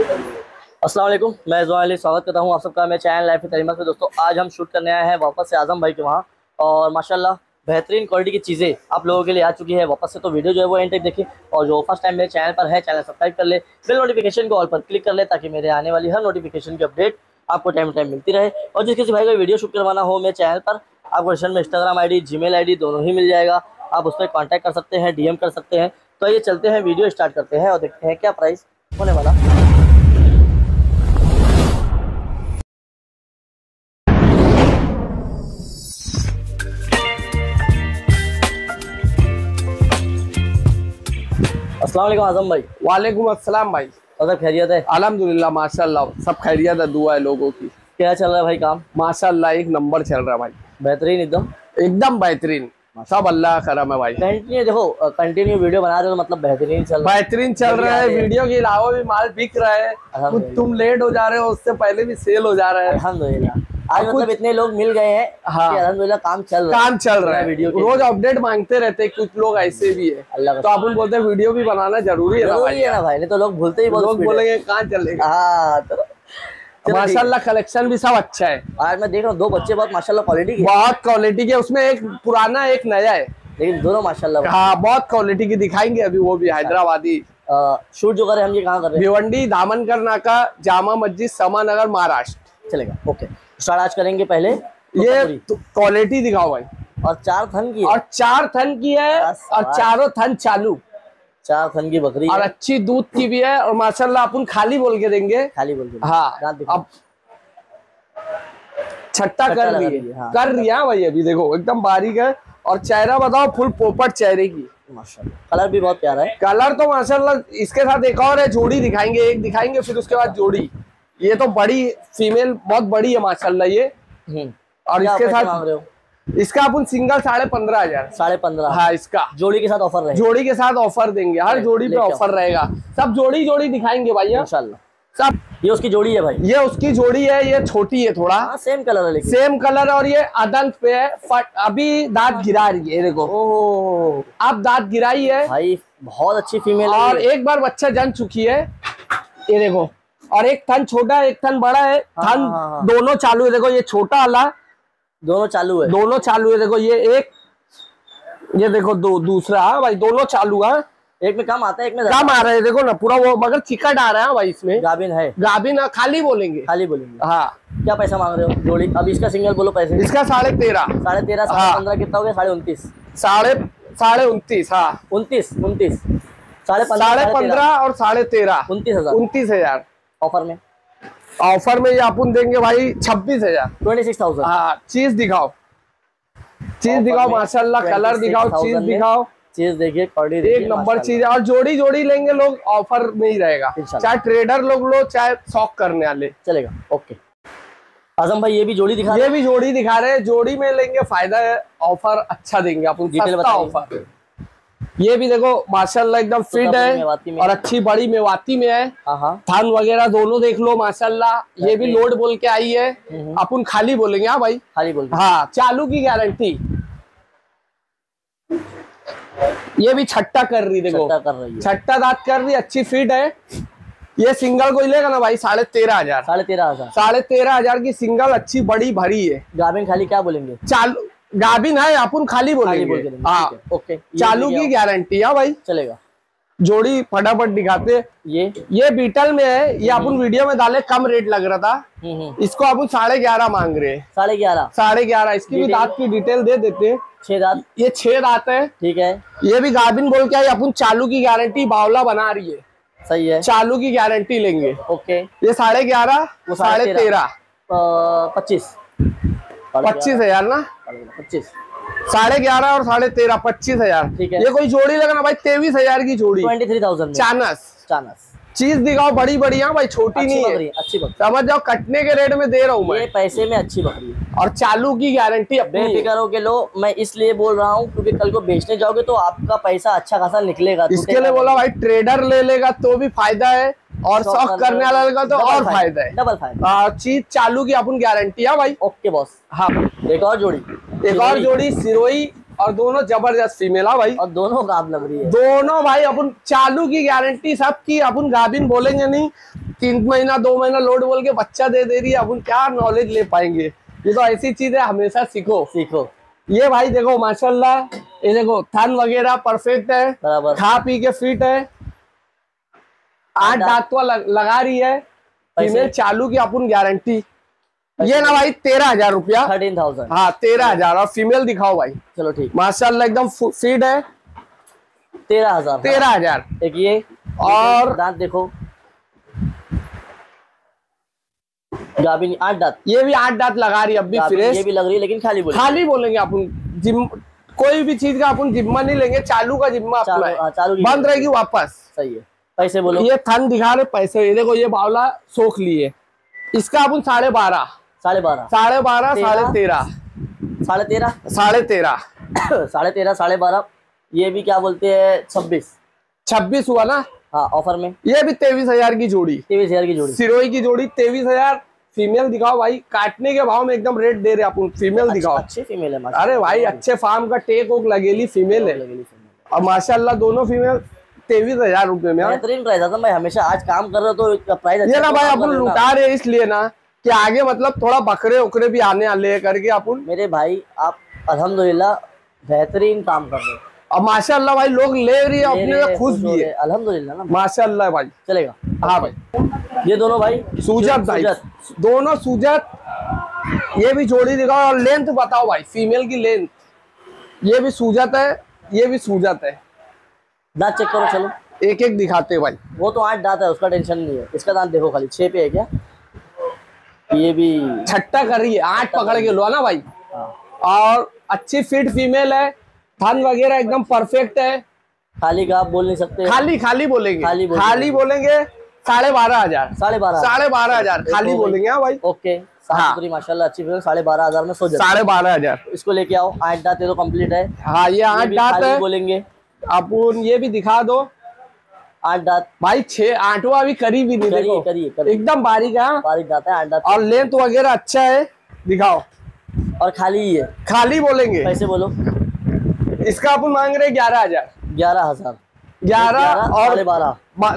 अस्सलाम वालेकुम, मैं ज़ोहर अली स्वागत करता हूँ आप सबका मेरे चैनल लाइफ तरीमा से। दोस्तों आज हम शूट करने आए हैं वापस से आजम भाई के वहाँ, और माशाल्लाह बेहतरीन क्वालिटी की चीज़ें आप लोगों के लिए आ चुकी है वापस से। तो वीडियो जो है वो एंड तक देखिए, और जो फर्स्ट टाइम मेरे चैनल पर है चैनल सब्सक्राइब कर ले, बेल नोटिफिकेशन को ऑल पर क्लिक कर ले ताकि मेरे आने वाली हर नोटिफिकेशन की अपडेट आपको टाइम टू टाइम मिलती रहे। और जिस किसी भाई को वीडियो शूट करवाना हो मेरे चैनल पर, आपको डिस्क्रिप्शन में इंस्टाग्राम ID जीमेल ID दोनों ही मिल जाएगा, आप उस पर कॉन्टैक्ट कर सकते हैं, DM कर सकते हैं। तो ये चलते हैं, वीडियो स्टार्ट करते हैं और देखते हैं क्या प्राइस होने वाला। अस्सलाम वालेकुम आजम भाई। वालेकुम अस्सलाम भाई। और खैरियत है? अल्हम्दुलिल्लाह माशाल्लाह सब खैरियत है, दुआ है लोगों की। क्या चल रहा है भाई काम? माशाल्लाह एक नंबर चल रहा है भाई, बेहतरीन एकदम एकदम बेहतरीन, सब अल्लाह का करम है भाई। कंटिन्यू देखो, कंटिन्यू वीडियो बना रहे हो तो मतलब बेहतरीन चल रहा है। बेहतरीन चल रहा है, वीडियो के अलावा भी माल बिक रहा है। तुम लेट हो जा रहे हो, उससे पहले भी सेल हो जा रहा है अल्हम्दुलिल्लाह। आज मतलब इतने लोग मिल गए हैं। हाँ अल्हम्दुलिल्लाह काम चल रहा है। वीडियो रोज अपडेट मांगते रहते हैं, कुछ लोग ऐसे भी है। अल्लाह तो अपन बोलते हैं वीडियो भी बनाना जरूरी है ना भाई, नहीं तो लोग भूलते ही, लोग बोलेंगे कहाँ चलेगा। हाँ तो माशाल्लाह कलेक्शन भी सब अच्छा है। आज मैं देख रहा हूँ दो बच्चे बहुत माशाल्लाह क्वालिटी के, बहुत क्वालिटी के, उसमें एक पुराना एक नया है, लेकिन दोनों माशाल्लाह। हाँ बहुत क्वालिटी की दिखाएंगे अभी, वो भी हैदराबादी। शूट जो करे हम ये कहाँ कर रहे हैं? भिवंडी दामनकर नाका, जामा मस्जिद, समानगर, महाराष्ट्र। चलेगा, ओके स्टार्ट आज करेंगे। पहले ये क्वालिटी दिखाओ भाई। और 4 थन की है, और 4 थन की है, और चारों थन चालू, 4 थन की बकरी और है। अच्छी दूध की भी है। और माशाल्लाह अपन खाली बोल के देंगे, खाली बोल के। हाँ अब छट्टा कर रही है, हाँ। कर रही है भाई, अभी देखो एकदम बारीक है। और चेहरा बताओ, फुल पोपट चेहरे की, माशाल्लाह कलर भी बहुत प्यारा है। कलर तो माशाल्लाह। इसके साथ एक और है, जोड़ी दिखाएंगे, एक दिखाएंगे फिर उसके बाद जोड़ी। ये तो बड़ी फीमेल बहुत बड़ी है माशाल्लाह ये। और इसके साथ मांग रहे हो? इसका अपन सिंगल 15,500। 15,500। हाँ इसका जोड़ी के साथ ऑफर रहेगा। जोड़ी के साथ ऑफर देंगे, हर जोड़ी पे ऑफर रहेगा। सब जोड़ी जोड़ी दिखाएंगे भाई इंशाल्लाह सब। ये उसकी जोड़ी है भाई, ये उसकी जोड़ी है, ये छोटी है थोड़ा। सेम कलर है, लेकिन सेम कलर। और ये अदंत पे है, अभी दांत गिरा रही है, देखो ओह अब दांत गिराई है भाई, बहुत अच्छी फीमेल है। और एक बार बच्चा जन चुकी है, ये देखो। और एक थन छोटा है, एक थन बड़ा है। थन दोनों चालू है, देखो ये छोटा वाला दोनों चालू है, दोनों चालू है। देखो ये एक, ये देखो दूसरा भाई, दोनों चालू है। एक में कम आता है, एक में कम आ रहा है, देखो ना पूरा वो, मगर चिकट आ रहा है भाई इसमें। गाभिन है, गाभिन खाली बोलेंगे, खाली बोलेंगे। हाँ। क्या पैसा मांग रहे हो जोड़ी? अब इसका सिंगल बोलो पैसे। इसका 13.5। 13.5, 15.5 कितना हो गया? 29.5। साढ़े 29, हाँ 29 15.5 और 13.5 29,000 29,000 ऑफर में। ऑफर में ये अपन देंगे भाई 26,000। 26,000। हाँ चीज दिखाओ, चीज दिखाओ माशाल्लाह, कलर दिखाओ, चीज दिखाओ, चीज देखिए, क्वालिटी एक नंबर चीज है। और जोड़ी जोड़ी लेंगे लोग, ऑफर में ही रहेगा, चाहे ट्रेडर लोग लो, चाहे शौक करने वाले, चलेगा। ओके आजम भाई, ये भी जोड़ी दिखा, ये भी जोड़ी दिखा रहे हैं। जोड़ी में लेंगे फायदा है, ऑफर अच्छा देंगे अपन, सस्ता ऑफर। ये भी देखो माशाल्लाह एकदम फिट है, और अच्छी बड़ी मेवाती में है। थान वगैरह दोनों देख लो माशाल्लाह। ये भी लोड बोल के आई है, अपन खाली बोलेंगे। हाँ भाई खाली बोल, हाँ चालू की गारंटी। ये भी छट्टा कर रही, देखो छट्टा दांत कर रही, अच्छी फिट है। ये सिंगल कोई लेगा ना भाई 13,500। 13,500 की सिंगल, अच्छी बड़ी भरी है। गाभिन खाली क्या बोलेंगे? चालू गाभिन है, अपन खाली बोलेंगे। हाँ ओके, चालू की गारंटी। हाँ भाई चलेगा। जोड़ी फटाफट दिखाते। ये बीटल में है, ये अपन वीडियो में डाले, कम रेट लग रहा था। इसको अपन 11.5 मांग रहे हैं। 11.5। इसकी भी दांत की डिटेल दे देते। 6 दांत, ये 6 दांत है, ठीक है। ये भी गाभिन बोल के आई, अपन चालू की गारंटी, बावला बना रही है, सही है, चालू की गारंटी लेंगे। ओके ये 11.5, वो 13.5, 25,000 ना, 25, 11.5 और 13.5, 25,000। ये कोई जोड़ी लगना भाई, 23,000 की जोड़ी, 23,000 चानस। चीज दिखाओ बड़ी बड़ी, हाँ भाई छोटी नहीं है, अच्छी बकरी, समझ जाओ, कटने के रेट में दे रहा हूँ मैं, ये पैसे में अच्छी बकरी है। और चालू की गारंटी बेफिक्र हो के लो। मैं इसलिए बोल रहा हूँ क्योंकि कल को बेचने जाओगे तो आपका पैसा अच्छा खासा निकलेगा। इसके लिए बोला भाई, ट्रेडर ले लेगा तो भी फायदा है, और शौक करने वाला लेगा तो और फायदा है, डबल फायदा। चीज चालू की अपन गारंटी है भाई। Okay boss. हाँ एक और जोड़ी सिरोही, और दोनों जबरदस्त फीमेल है भाई, और दोनों गाभ लग रही है। दोनों भाई अपन चालू की गारंटी सबकी, अपन गाभिन बोलेंगे नहीं। 3 महीना 2 महीना लोड बोल के बच्चा दे रही है, अपन क्या नॉलेज ले पाएंगे। ये तो ऐसी चीज है, हमेशा सीखो सीखो। ये भाई देखो माशाल्लाह, ये देखो थन वगैरह परफेक्ट है, बराबर, खा पी के फिट है। 8 दांत तो लगा रही है, फीमेल चालू की अपन गारंटी। ये ना भाई 13,000 रुपया, 13,000। हाँ 13,000। और फीमेल दिखाओ भाई। चलो ठीक, माशाल्लाह एकदम फिट है। 13,000। 13,000। एक ये और दांत देखो, गाभिन 8 दांत। ये भी 8 दांत लगा रही है, अब भी फ्रेश। ये भी लग रही है, लेकिन खाली बोलेंगे। खाली बोलेंगे अपन, जिम कोई भी चीज का अपन जिम्मा नहीं लेंगे, चालू का जिम्मा अपना है। चालू बंद रहेगी वापस। सही है। पैसे बोलो। ये थन दिखा रहे पैसे, ये देखो ये बावला सोख लिए, इसका अपन 12.5 12.5 13.5 13.5 13.5 13.5 13.5 12.5। ये भी क्या बोलते हैं 26 हुआ ना। हाँ ऑफर में। ये भी 23,000 की जोड़ी, 23,000 की जोड़ी, सिरोही की जोड़ी 23,000। फीमेल दिखाओ भाई, काटने के भाव में एकदम रेट दे रहे अपन। फीमेल दिखाओ, अच्छी फीमेल है। अरे भाई अच्छे फार्म का टेक ओक लगेली फीमेल है। और माशाल्लाह दोनों फीमेल 23,000 रुपए में। बेहतरीन प्राइस था भाई, हमेशा आज काम कर रहे हो तो प्राइस ये ना भाई अपन लुटा रहे इसलिए ना कि आगे मतलब थोड़ा बकरे उकरे भी आने वाले करके अपन। मेरे भाई आप अल्हम्दुलिल्लाह बेहतरीन काम कर रहे हो, और माशाल्लाह भाई लोग ले रही है, अपने खुश भी है अल्हम्दुलिल्लाह ना, माशाल्लाह भाई। चलेगा। हाँ भाई ये दोनों भाई सूजत भाई, दोनों सूजत। ये भी जोड़ी दिखाओ और लेंथ बताओ भाई, फीमेल की लेंथ। ये भी सूजत है, ये भी सूजत है। दांत चेक करो, चलो एक एक दिखाते भाई। वो तो 8 दांत है, उसका टेंशन नहीं है। इसका दांत देखो खाली 6 पे है क्या। ये भी छट्टा कर रही है, 8 पकड़ के लो ना भाई। हाँ। और अच्छी फिट फीमेल है, थन वगैरह एकदम परफेक्ट है। खाली का आप बोल नहीं सकते, खाली बोलेंगे, खाली बोलेंगे 12,500 12,500 खाली बोलेंगे। हाँ भाई ओके। हाँ। माशाल्लाह अच्छी फीमेल 12,500 में सो जाए। 12,500 इसको लेके आओ। 8 दांत तो कंप्लीट है। हाँ ये 8 दांत है बोलेंगे अपन। ये भी दिखा दो 8 दांत भाई। 8वां अभी करीब ही नहीं, देखो करिए एकदम बारीक है, बारीक दांत है 8 दांत। और लेंथ वगैरह अच्छा है, दिखाओ। और खाली ही है। खाली बोलेंगे। पैसे बोलो। इसका अपन मांग रहे 11,000 11,000 11 और 12.5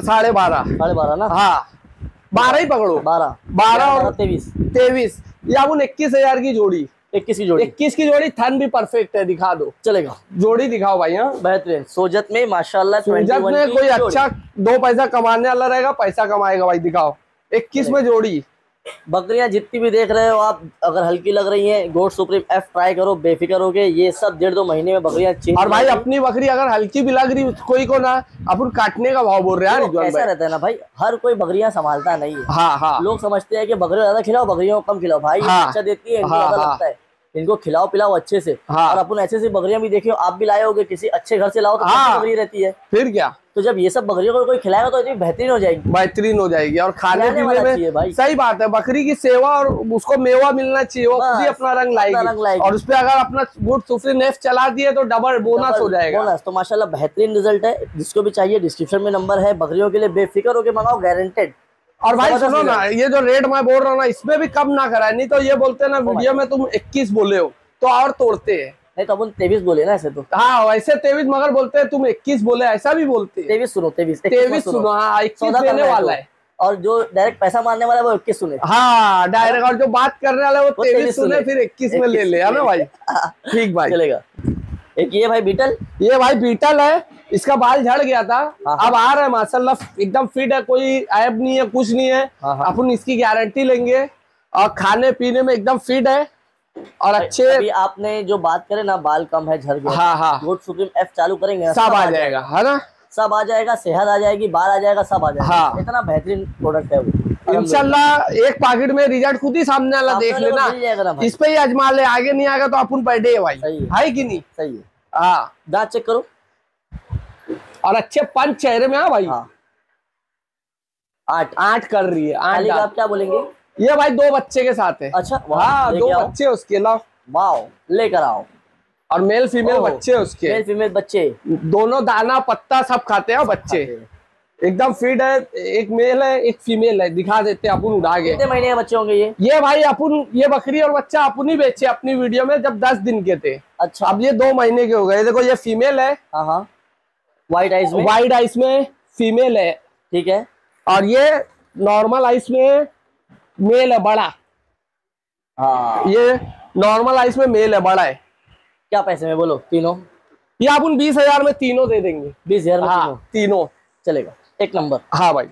12.5 ना। हाँ 12 ही पकड़ो, 12 और 23 ये अपन 21,000 की जोड़ी। 21 की जोड़ी, 21 की जोड़ी। थन भी परफेक्ट है, दिखा दो। चलेगा। जोड़ी दिखाओ भाई। हाँ बेहतरीन सोजत में माशाल्लाह। सोजत में कोई अच्छा 2 पैसा कमाने वाला रहेगा, पैसा कमाएगा भाई। दिखाओ 21 में जोड़ी। बकरियां जितनी भी देख रहे हो आप, अगर हल्की लग रही हैं गोड सुप्रीम F ट्राई करो, बेफिक्र हो गए। ये सब 1.5-2 महीने में बकरियां चेंज। और भाई अपनी बकरी अगर हल्की भी लग रही कोई को ना, अपन काटने का भाव बोल रहे हैं। कैसा रहता है ना भाई, हर कोई बकरियां संभालता नहीं है। हाँ। लोग समझते हैं कि बकरियां ज्यादा खिलाओ, बकरियों को कम खिलाओ। भाई अच्छा देती है, इनको ज्यादा लगता है। इनको खिलाओ पिलाओ अच्छे से। और अपन ऐसे बकरियां भी देखिए, आप भी लाए होगे, किसी अच्छे घर से लाओ तो बकरी रहती है। फिर क्या, तो जब ये सब बकरियों को कोई खिलाएगा तो इतनी बेहतरीन हो जाएगी, बेहतरीन हो जाएगी। और खाने पीने में भाई। सही बात है, बकरी की सेवा और उसको मेवा मिलना चाहिए, वो खुद ही अपना रंग लाएगी। और उसपे अगर अपना गुड सुप्रीम F चला दिए तो डबल बोनस हो जाएगा। बोनस तो माशाल्लाह बेहतरीन रिजल्ट है। जिसको भी चाहिए डिस्क्रिप्शन में नंबर है। बकरियों के लिए बेफिक्र होकर मंगाओ, गारंटेड। और भाई सुनो ना, ये जो रेट मैं बोल रहा हूँ ना, इसमें भी कम ना कराए, नहीं तो ये बोलते ना वीडियो में तुम 21 बोले हो तो और तोड़ते हैं। नहीं तो अपन 23 बोले ना ऐसे तो। हाँ वैसे 23 मगर बोलते हैं, तुम 21 बोले, ऐसा भी बोलते हैं। 23 सुनो, 23 सुनो। हाँ 21 देने वाला है। और जो डायरेक्ट पैसा मारने वाला है वो 21 सुने। हाँ डायरेक्ट। और जो बात करने वाला है वो 23 सुने, फिर 21 में ले ले, है ना भाई। ठीक भाई, चलेगा। एक ये भाई बीटल, ये भाई बीटल है। इसका बाल झड़ गया था, अब आ रहा है माशाल्लाह, एकदम फिट है, कोई ऐब नहीं है, कुछ नहीं है। अपन इसकी गारंटी लेंगे। और खाने पीने में एकदम फिट है और अच्छे। अभी आपने जो बात करे ना, बाल कम है, झड़ गया। हाँ गुड सुप्रीम F चालू करेंगे, सब आ जाएगा, है ना। सब आ जाएगा, सेहत आ जाएगी, बाल आ जाएगा, सब आ जाएगा। हाँ। इतना बेहतरीन प्रोडक्ट है वो। इंशाल्लाह एक पैकेट में रिजल्ट खुद ही सामने वाला देख लेना, इस पे ही आजमा ले। आगे नहीं आएगा तो अपन बैठे है भाई, है कि नहीं। सही है। हाँ दांत चेक करो। और अच्छे 5 चेहरे में। हाँ भाई। 8 कर रही है। 8 आप क्या बोलेंगे। ये भाई 2 बच्चे के साथ है। अच्छा हाँ 2 बच्चे उसके अलावा। वाओ, लेकर आओ। और मेल फीमेल बच्चे उसके, मेल फीमेल बच्चे दोनों दाना पत्ता सब खाते हैं बच्चे। एकदम फिट है। एक मेल है एक फीमेल है, दिखा देते हैं अपन उड़ा के। कितने महीने के बच्चे होंगे ये भाई अपन ये बकरी और बच्चा अपन ही बेचे अपनी वीडियो में जब 10 दिन के थे। अच्छा अब ये 2 महीने के हो गए। देखो ये फीमेल है। व्हाइट आइस में फीमेल है। ठीक है। और ये नॉर्मल आइस में मेल है बड़ा। हाँ ये नॉर्मल आइस में मेल है बड़ा है। क्या पैसे में बोलो तीनों? ये अपन 20,000 में तीनों दे देंगे। 20,000 में हाँ, तीनों चलेगा, एक नंबर। हाँ भाई।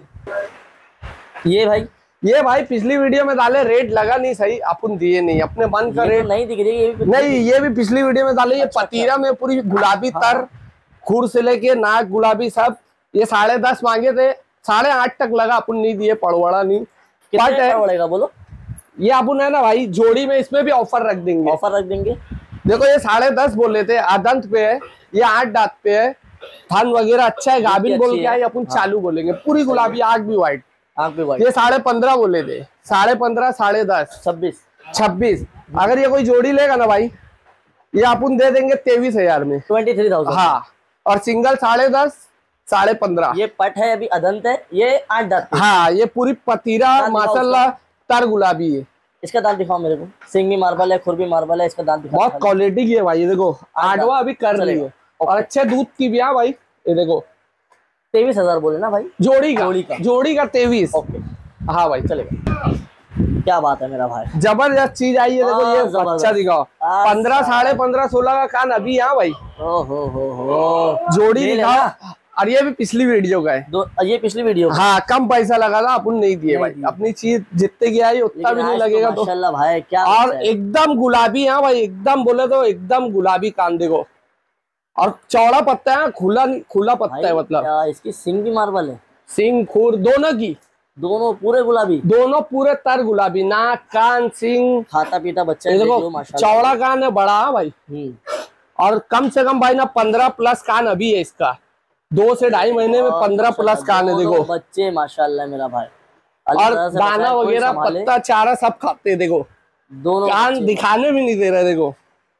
ये भाई पिछली वीडियो में डाले, रेट लगा नहीं सही, अपन दिए नहीं, अपने मन का रेट। तो नहीं दिख रही है नहीं, ये भी पिछली वीडियो में डाले। ये पतीरा में पूरी गुलाबी तर, खुर से लेके नाक गुलाबी सब। ये 10.5 मांगे थे, 8.5 तक लगा, अपन नहीं दिए, पड़वाड़ा नहीं। कितना पड़ेगा बोलो? ये अपन है ना भाई जोड़ी में, इसमें भी ऑफर रख देंगे। ऑफर रख देंगे। देखो ये 10.5 बोले थे, आदंत पे है, ये 8 दांत पे है, थान वगैरह अच्छा है, गाभिन बोल के आए, अपन चालू बोलेंगे, पूरी गुलाबी, आंख भी व्हाइट। ये 15.5 बोले थे, 15.5, 10.5, 26। अगर ये कोई जोड़ी लेगा ना भाई, ये अपन दे देंगे 23,000 में, 23,000। हाँ, और सिंगल 10.5, 15.5। ये पट है, अभी अदंत है, ये 8 दांत। हाँ, ये पूरी पतीरा माशाल्लाह तर गुलाबी है। इसका दांत दिखाओ मेरे को। सिंग भी मार्बल है, खुर भी मार्बल है, इसका दांत दिखाओ। बहुत क्वालिटी की है भाई, ये देखो 8वां अभी कर रही है, और अच्छे दूध की भी है भाई। ये देखो 23,000 बोले ना भाई? जोड़ी का 23। ओके, हाँ भाई चलेगा। क्या बात है मेरा भाई, जबरदस्त चीज आई है। देखो ये बच्चा दिखाओ, 15, 15.5, 16 का कान अभी यहाँ भाई। हो जोड़ी दिखाओ। और ये भी पिछली वीडियो का है। ये पिछली वीडियो? हाँ, कम पैसा लगा था, अपन नहीं दिए भाई। अपनी चीज जितने की आई उतना भी नहीं लगेगा तो माशाल्लाह भाई। क्या और एकदम गुलाबी है भाई, एकदम बोले तो एकदम गुलाबी कान देखो, और चौड़ा पत्ता है, खुला पत्ता है, मतलब इसकी सिंग भी मार्बल है, सिंग खुर दोनों पूरे गुलाबी, दोनों पूरे तर गुलाबी, नाक कान सिंग, खाता पीता बच्चा है। देखो चौड़ा कान है, बड़ा है भाई। और कम से कम भाई ना 15+ कान अभी है इसका, 2 से 2.5 महीने में 15+ कान है। देखो बच्चे माशाल्लाह मेरा भाई, और दाना वगैरह पत्ता चारा सब खाते हैं। देखो दोनों कान दिखाने भी नहीं दे रहे। देखो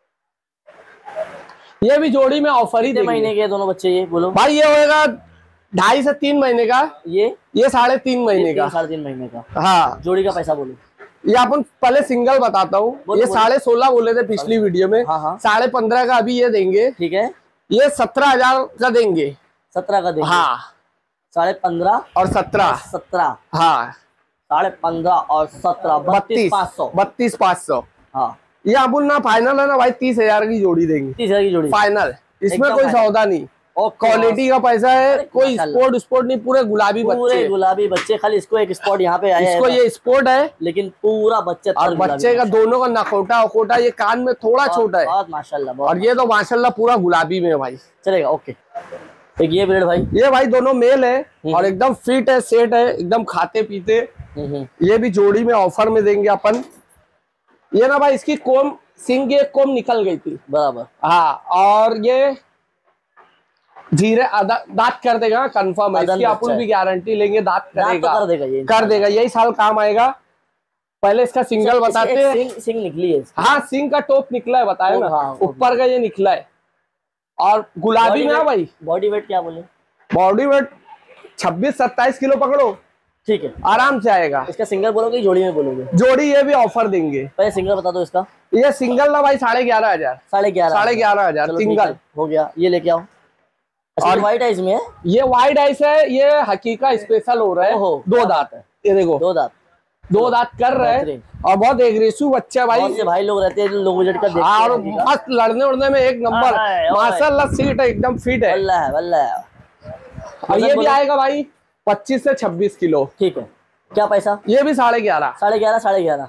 ये भी जोड़ी में ऑफर ही देंगे। महीने के दोनों बच्चे? ये बोलो भाई, ये होएगा 2.5 से 3 महीने का, ये 3.5 महीने का, 3.5 महीने का। हाँ, जोड़ी का पैसा बोलो। ये अपन पहले सिंगल बताता हूँ। ये 16.5 बोले थे पिछली वीडियो में। 15.5 का अभी ये देंगे, ठीक है। ये 17,000 का देंगे, 17 का देंगे। हाँ, 15.5 और 17, हाँ, 15.5 और 17, 32,500। हाँ, ये अपन ना फाइनल है ना भाई, 30,000 की जोड़ी देंगे। 30,000 की जोड़ी फाइनल, इसमें कोई सौदा नहीं। क्वालिटी का पैसा है, कोई स्पोर्ट नहीं, पूरे गुलाबी बच्चे। खाली इसको एक स्पॉट यहाँ पे आया है, इसको ये स्पॉट है, लेकिन पूरा बच्चे और बच्चे का दोनों का नखोटा ये कान में थोड़ा छोटा है, बहुत माशाल्लाह। और ये तो माशाल्लाह पूरा गुलाबी में है भाई। चलेगा, ओके। एक ये ब्रीड भाई, ये भाई दोनों मेल है, और एकदम फिट है, सेट है, एकदम खाते पीते। ये भी जोड़ी में ऑफर में देंगे अपन। ये ना भाई इसकी कोम, सिंग की एक कोम निकल गई थी, बराबर, हाँ, और ये धीरे दांत कर देगा, कंफर्म है इसकी, अपन भी गारंटी लेंगे, दांत करेगा, कर देगा, यही साल काम आएगा। पहले इसका सिंगल बताते हैं। सिंग निकली है, हाँ, सिंग का टॉप निकला है, बताया ना, ऊपर का ये निकला है, और गुलाबी में भाई। बॉडी वेट क्या बोले? बॉडी वेट 26-27 किलो पकड़ो, ठीक है, आराम से आएगा। इसका सिंगल बोलोगे जोड़ी में बोलोगे? जोड़ी, ये भी ऑफर देंगे। पहले सिंगल बता दो इसका। ये सिंगल ना भाई 11,500, 11,500 सिंगल हो गया। ये लेके आओ। और व्हाइट आइस में है, ये व्हाइट आइस है, ये हकीका स्पेशल हो रहा है। 2 दांत है, ये देखो 2 दांत कर रहे हैं, और बहुत एग्रेसिव बच्चा भाई। बहुत से भाई लोग रहते हैं, लोग विजिट कर देखते हैं, और मस्त लड़ने उड़ने में एक नंबर, माशाल्लाह सीट है, एकदम फिट है। और ये भी आएगा भाई 25 से 26 किलो, ठीक है। क्या पैसा? ये भी 11.5,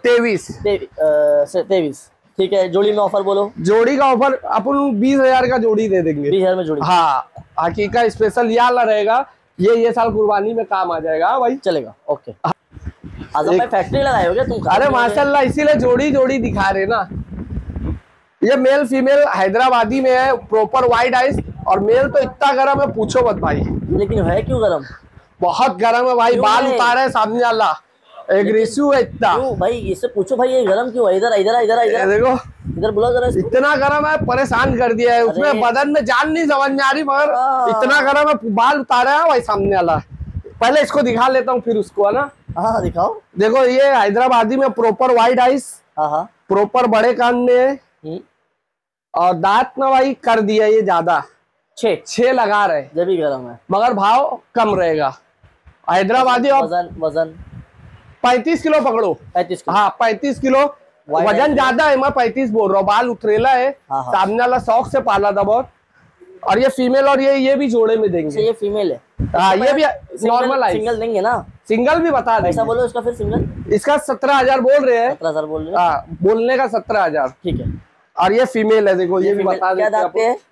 23, ठीक है। जोड़ी में ऑफर बोलो। जोड़ी का ऑफर अपन 20,000 का जोड़ी दे देंगे। 20,000 में जोड़ी, हाँ, हकीका स्पेशल याला रहेगा, ये साल कुर्बानी में काम आ जाएगा भाई। चलेगा, ओके। आजम भाई फैक्ट्री लगाए हो क्या तुम? अरे माशाल्लाह, इसीलिए जोड़ी दिखा रहे ना। ये मेल फीमेल हैदराबादी में है, प्रॉपर वाइट आइस, और मेल तो इतना गर्म है पूछो मत भाई। लेकिन है क्यों गर्म? बहुत गर्म है भाई, बाल उतारे है सामने वाला, एग्रेसिव है इतना। क्यों भाई, इससे पूछो भाई, ये गर्म क्यों है? इधर देखो, इधर बुला जरा। इतना गर्म है, परेशान कर दिया है, उसमें बदन में जान नहीं समझ में आ रही, मगर इतना गर्म है, बाल उतारा है भाई सामने वाला। पहले इसको दिखा लेता हूँ, फिर उसको, है ना। हाँ, दिखाओ। देखो ये हैदराबादी में प्रॉपर वाइट आइस, प्रॉपर बड़े कान में है, और दांत ना भाई कर दिया ये ज्यादा, 6 लगा रहे, जब भी गर्म है, मगर भाव कम रहेगा। हैदराबादी। और वजन वजन 35 किलो पकड़ो। 35 किलो। हाँ 35 किलो वजन ज्यादा है, मैं 35 बोल रहा हूँ। बाल उतरेला है। सामने वाला शौक से पाला था बहुत। और ये फीमेल, और ये भी जोड़े में देंगे। ये फीमेल है। हाँ ये भी नॉर्मल है। सिंगल देंगे ना? सिंगल भी बता देंगे। पैसा बोलो इसका फिर। सिंगल इसका 17,000 बोल रहे हैं। 17,000 बोल रहे हैं। हाँ बोलने का 17,000। ठीक है। और ये फीमेल है, देखो ये भी बता देते। क्या दांत पे है?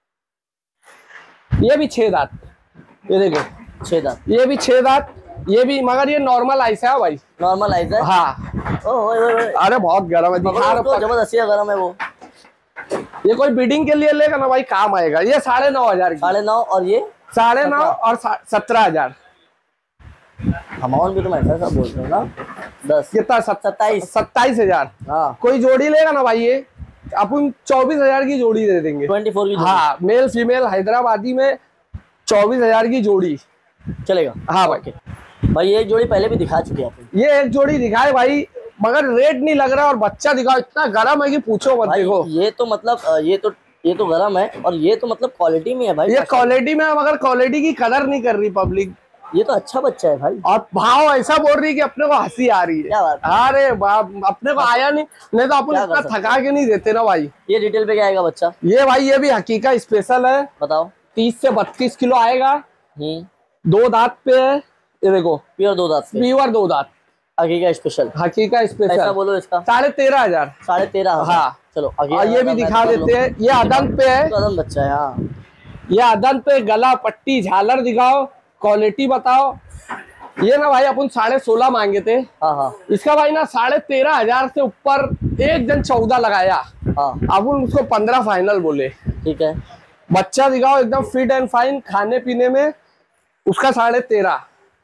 ये भी 6 दांत। ये देखो 6 दांत। ये भी 6 दांत। ये भी, मगर ये नॉर्मल आइस है भाई। नॉर्मल आइस है। हाँ। ओए अरे बहुत गर्म है, दिखा रहा जबरदस्ती गर्म है वो। ये कोई बिडिंग के लिए लेगा ना भाई, काम आएगा। ये 9,500। 9.5। और ये 9.5 और 17,000। अमाउंट भी तुम ऐसा सब बोल रहे हो ना। 10 कितना? 27,000। हाँ। कोई जोड़ी लेगा ना भाई, ये अपन 24,000 की जोड़ी दे देंगे। 24 की जोड़ी। हाँ मेल फीमेल हैदराबादी में 24,000 की जोड़ी चलेगा। हाँ भाई। भाई ये जोड़ी पहले भी दिखा चुके हैं। ये एक जोड़ी दिखाए भाई, मगर रेट नहीं लग रहा। और बच्चा दिखाओ, इतना गर्म है कि पूछो मत। देखो ये तो मतलब ये तो गर्म है। और ये तो मतलब क्वालिटी में है भाई। ये क्वालिटी में है, मगर क्वालिटी की कदर नहीं कर रही पब्लिक। ये तो अच्छा बच्चा है भाई। और भाव ऐसा बोल रही है कि अपने को हंसी आ रही है। क्या बात? अरे बाप, अपने को आया नहीं तो अपन इतना थका के नहीं देते ना भाई। ये डिटेल पे क्या आएगा बच्चा? ये भाई ये भी हकीका स्पेशल है। बताओ। 30 से 32 किलो आएगा। 2 दांत पे है। ये देखो प्योर 2 दांत। प्योर 2 दांत। हकीका स्पेशल। हकीका स्पेशल। ऐसा बोलो इसका 13,500। 13,500। हाँ चलो और ये भी दिखा देते हैं। ये अदंत पे है। अदंत बच्चा है। हाँ ये अदंत पे, गला पट्टी झालर दिखाओ, क्वालिटी बताओ। ये ना भाई अपन 16.5 मांगे थे। हाँ। इसका भाई ना 13,500 से ऊपर एक जन 14 लगाया। हाँ। अपन उसको 15 फाइनल बोले। ठीक है। बच्चा दिखाओ एकदम फिट एंड फाइन, खाने पीने में। उसका 13.5।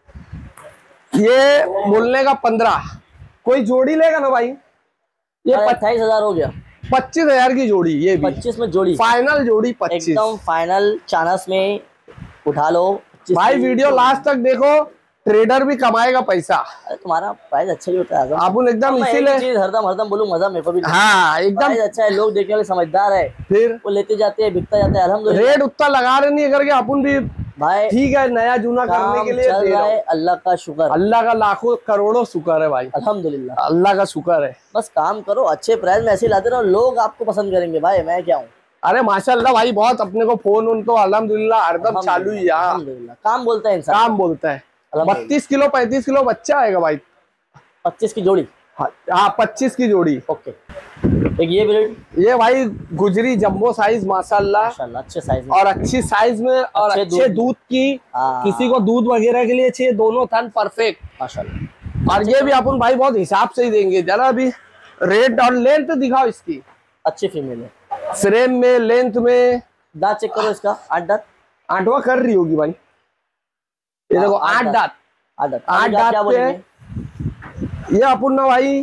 ये बोलने का 15। कोई जोड़ी लेगा ना भाई, ये 28,000 हो गया। 25,000 की जोड़ी। ये भी 25 में जोड़ी, फाइनल जोड़ी 25 एकदम फाइनल। चानस में उठा लो भाई। वीडियो लास्ट तक देखो, ट्रेडर भी कमाएगा पैसा। अरे तुम्हारा प्राइस अच्छा ही होता है अपन एकदम इसीलिए हरदम बोलूं, मजा मेरे को भी। हाँ एकदम अच्छा है। लोग देखने वाले समझदार है, फिर वो लेते जाते हैं, बिकता जाता है। अल्हम्दुलिल्लाह। रेट उतना लगा रहे नहीं करके अपन भी भाई ठीक है, नया जूना करने के लिए चल रहा है। अल्लाह का शुक्र, अल्लाह का लाखों करोड़ों शुक्र है भाई। अल्हम्दुलिल्लाह, अल्लाह का शुक्र है। बस काम करो, अच्छे प्राइस में ऐसे लाते रहो, लोग आपको पसंद करेंगे भाई। मैं क्या हूँ। अरे माशाल्लाह भाई, बहुत अपने को फोन तो अल्हम्दुलिल्लाह हरदम चालू ही है। काम बोलता है इंसान, काम बोलता है। 32 किलो 35 किलो बच्चा आएगा भाई। 25 की जोड़ी। हाँ 25 की जोड़ी। ओके। एक ये ब्रीड, ये भाई गुजरी जंबो साइज माशाल्लाह अच्छे साइज में, और अच्छी साइज में, और अच्छे दूध की। किसी को दूध वगैरह के लिए चाहिए, दोनों थन परफेक्ट माशाल्लाह। और ये भी अपन भाई बहुत हिसाब से ही देंगे। जरा भी रेट और लेंथ दिखाओ इसकी। अच्छी फीमेल है, फ्रेम में, लेंथ में। दांत चेक करो इसका। 8 दांत। 8वां कर रही होगी भाई। ये देखो 8 दांत। 8 दांत पे ये अपन ना भाई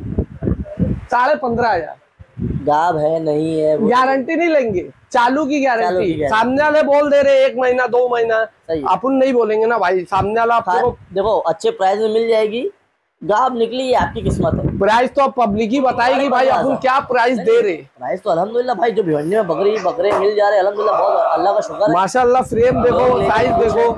15,500। गाब है नहीं है, गारंटी नहीं लेंगे, चालू की गारंटी। सामने वाले बोल दे रहे 1 महीना 2 महीना, अपन नहीं बोलेंगे ना भाई। सामने वाला आपको देखो अच्छे प्राइस में मिल जाएगी। गाब निकली है, आपकी किस्मत है। प्राइस तो अब पब्लिक ही बताएगी भाई, अपन क्या प्राइस दे रहे। प्राइस तो अल्हम्दुलिल्लाह भाई, जो भिवंडी में बकरे मिल जा रहे हैं अल्हम्दुलिल्लाह, बहुत अल्लाह का शुक्र है। माशाल्लाह। फ्रेम देखो, साइज देखो,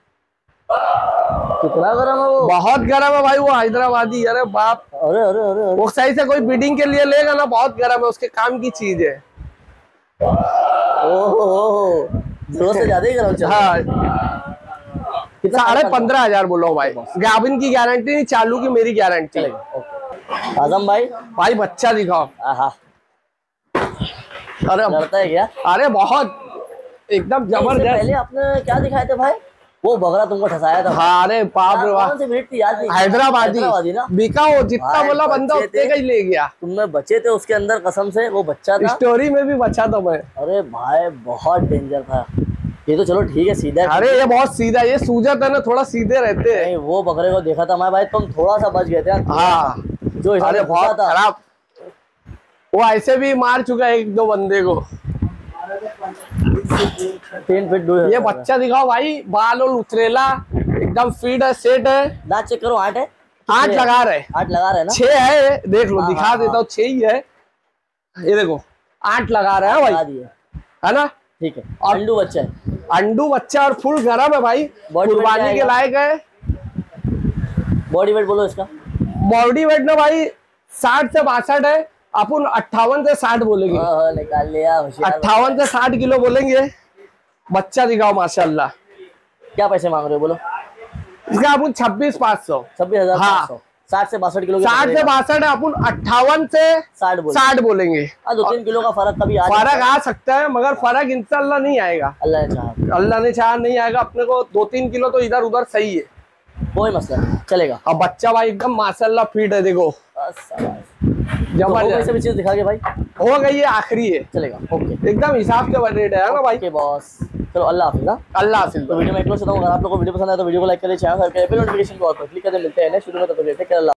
कितना गरम है वो। बहुत गरम है भाई वो हैदराबादी। अरे बाप, अरे अरे अरे वो सही से कोई बिडिंग के लिए लेगा ना, बहुत गरम है, उसके काम की चीज है। ओहो, जरूरत से ज्यादा ही गरम चल रहा है। हाँ 15,500 बोलो भाई। गाभिन की गारंटी नहीं, चालू की मेरी गारंटी। आजम भाई बच्चा दिखाओ। अरे डरता है क्या? अरे बहुत एकदम जबरदस्त। पहले आपने क्या दिखाए थे भाई? वो बकरा तुमको ठसाया था। हाँ अरे बाप रे बाप, हैदराबादी ना, बिका वो जितना बोला बंदा उतने का ही ले गया। तुमने बचे थे उसके अंदर, कसम से वो बच्चा था। स्टोरी में भी बचा था मैं। अरे भाई बहुत डेंजर था ये तो। चलो ठीक है, सीधा है। अरे ये बहुत सीधा, ये सूजत है ना, थोड़ा सीधे रहते हैं। वो बकरे को देखा था मैं भाई, तुम थोड़ा सा बच गए थे। हाँ जो अरे बहुत खराब, वो ऐसे भी मार चुका है 1-2 बंदे को। 3 फीट दूर। ये बच्चा दिखाओ भाई, बाल और उतरेला एकदम फिट है, सेट है। दांत चेक करो। 8 है। 8 लगा रहे। 8 लगा रहे ना। 6 है, देख लो, दिखा देता हूँ। 6 ही है, ये देखो 8 लगा रहे हैं भाई, है ना। ठीक है। अंडू बच्चा है, अंडू बच्चा और फुल गरम है भाई, कुर्बानी के लायक है। बॉडी वेट बोलो इसका। बॉडी वेट ना भाई 60 से 62 है, अपन 58 से 60 बोलेंगे। निकाल लिया, 58 से 60 किलो बोलेंगे। बच्चा दिखाओ माशाल्लाह। क्या पैसे मांग रहे हो बोलो? इसका अपन 26,500। 26,500। 60 से 62 किलो। 60 से 62 है, अपन 58 से 60 बोलेंगे। 2-3 किलो का फर्क कभी फर्क आ सकता है, मगर फर्क इंशाल्लाह नहीं आएगा। अल्लाह ने चाहा नहीं आएगा। अपने को 2-3 किलो तो इधर उधर सही है, कोई मसला नहीं, चलेगा। अब बच्चा भाई एकदम माशाल्लाह फिट है, देखो जबरदस्त। चीज दिखा के भाई हो गई, ये आखिरी है, चलेगा। ओके, एकदम हिसाब से रेट है ना भाई के बॉस। चलो अल्लाह हाफिज़। अल्लाह हाफिज़। तो वीडियो में इतना अगर आप लोगों को वीडियो पसंद आया तो वीडियो को लाइक करें, चैनल सब्सक्राइब करें, नोटिफिकेशन को ऑल पर क्लिक करें। मिलते हैं नेक्स्ट वीडियो में, तब तक के लिए।